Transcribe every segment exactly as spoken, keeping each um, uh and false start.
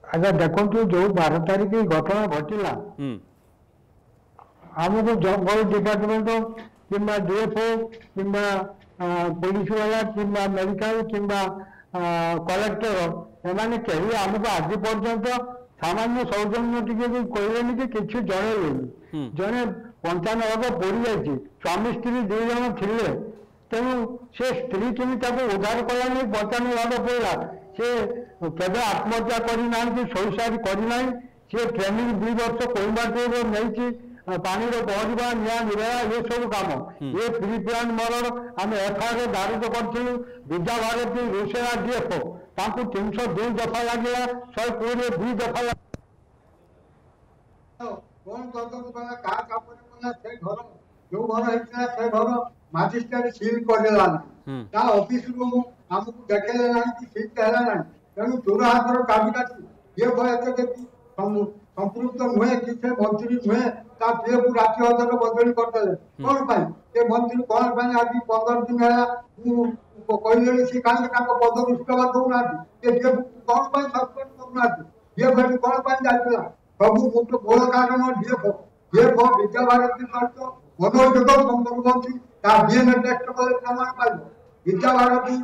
अच्छा देखो जो बारह तारीख घटना घटला आमको जंगल डिपार्टमेंट कि डीएफओ कि पुलिस वाला कि मेडिकल कि कलेक्टर एमाने कहीं आमको आज पर्यंत सामान्य सौजन्य टी कहलेनि कि किसी जनइलेनि जड़े पंचानबे पड़ जाइए स्वामी स्त्री दुई जन थे तेणु से स्त्री केमी उद्धार कलानी पंचानबे पड़ा से केवे आत्महत्या करना सुइसाइड करना सी ट्रेनिंग दुई वर्ष कोइंबाटूर नहीं पानी पहरवा निया निभा ये सब काम ये प्री प्लान मरण आम एफआईआर दारित करूँ विद्या भारती रोसेरा डीएफओ तीन सौ दुई दफा लगे शहे कोड़े दुई दफा जो घर से घर मजिस्ट्रेट सिल करदेला ऑफिस रूम आमको देखेले ना कि सीट है ना तेणु चोर हाथ काटी काटी ये भय संपृक्त नुहे कि से मंत्री नुहे ता पीएफ राष्ट्रीय अध्यक्ष बदली करदे कौन पाई ये मंत्री कौन पाई आज पंद्रह दिन है कहले सी कहीं पद इस्तीफा दौना ये कौन पाई सस्पेंड करना ये भर कौन पाई जाइला सब मुक्त बोल कारण डीएफ डीएफ विद्या भारती खर्च मनोजगत संपर्क मंत्री ता डीएनए टेस्ट कर प्रमाण पाई विद्या भारती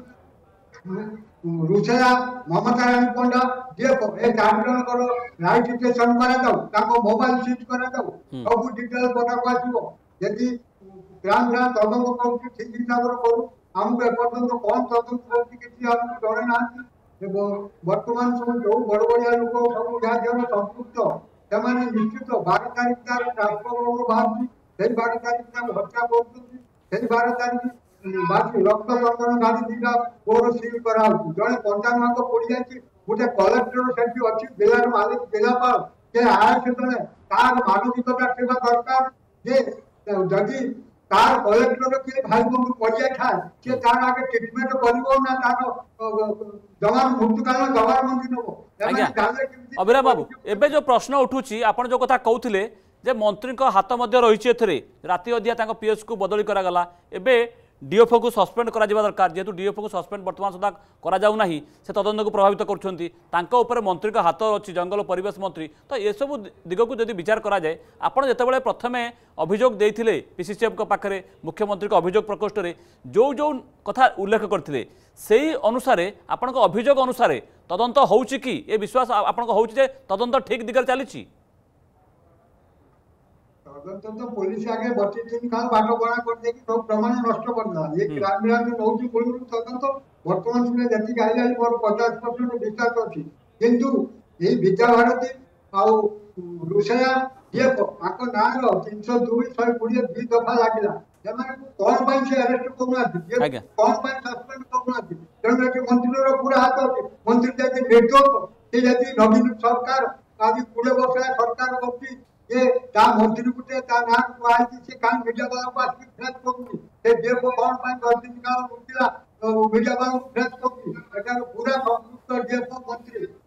रुचया ममता रानी पंडा डीएफ ए चार जन कर लाइट स्टेशन करा जाऊ ताको मोबाइल स्विच करा जाऊ सब डिटेल पता को आसीबो यदि ग्राम ग्राम तदंत करू ठीक हिसाब रे करू हमको एपर्यंत कौन तदंत करती किसी हमको डरे ना वर्तमान समय जो बड़ बड़िया लोक सब जहाँ जहाँ संपुक्त से निश्चित बारह तारीख तार ट्रांसफर बाहर से बारह तारीख हत्या कर बारह तारीख बाकी रक्त चंदन गाड़ी दीटा कोर सील करा जड़े पंचानबे को पड़ जाए गोटे कलेक्टर से अच्छी जिलार मालिक जिलापाल के आए से तार मानविकता ଥିବା दरकार जे जदि तार कलेक्टर किए भाई बंधु पड़ जाए सी तार आगे ट्रिटमेंट करिवो ना तार जवान मृत्युकाल जवान मंदी नबो अभिराम बाबू एबे जो प्रश्न उठुची आपण जो कथा कहउथिले जे मंत्री को हाथ मध्य रही एथरे राति अधिया पीएस को बदली करागला एबे डीएफओ को सस्पेंड करा जिबा दरकार जेतु डीएफओ को सस्पेंड वर्तमान सुधा करा जाउ नाही से तदंत को प्रभावित करछंती तांको ऊपर मंत्री का हाथ अछि जंगल परिवेश मंत्री तो ये सब दिग को जदि विचार करा जाए आपण जेतेबेले प्रथमे अभियोग देइथिले पीसीसीएफ को पाखरे मुख्यमंत्री को अभियोग प्रकोष्ठ रे जो जो कथा उल्लेख करथिले सेही अनुसार आपण को अभियोग अनुसार तदंत होउची कि ए विश्वास आपण को होउची जे तदंत ठीक दिगरे चलीची तो पुलिस आगे बच्चे दिन का बाट बड़ा कर दे कि सब प्रमाण नष्ट कर दिला ये ग्रामीण में नौजी कोन तदंत वर्तमान समय जति गाइला मोर पचास परसेंट विश्वास अछि किंतु ए विद्या भारती आ रुसया ये आको नार तीन सौ दो सौ बीस दुई दफा लागिला जमाने कौन पाई से अरेस्ट करना ये कौन पाई सस्पेंड करना तेणु कि मंत्री रो पूरा हाथ अछि मंत्री जति निर्दोष से जति नवीन सरकार आदि पूरे वर्ष सरकार करती ये ता मंत्री गुटे ता ना को आई से कान मीडिया वाला को आसी फ्रेश करनी से देखो कौन पाई दस दिन का मुकिला मीडिया वाला को फ्रेश करनी एटा पूरा संयुक्त देखो मंत्री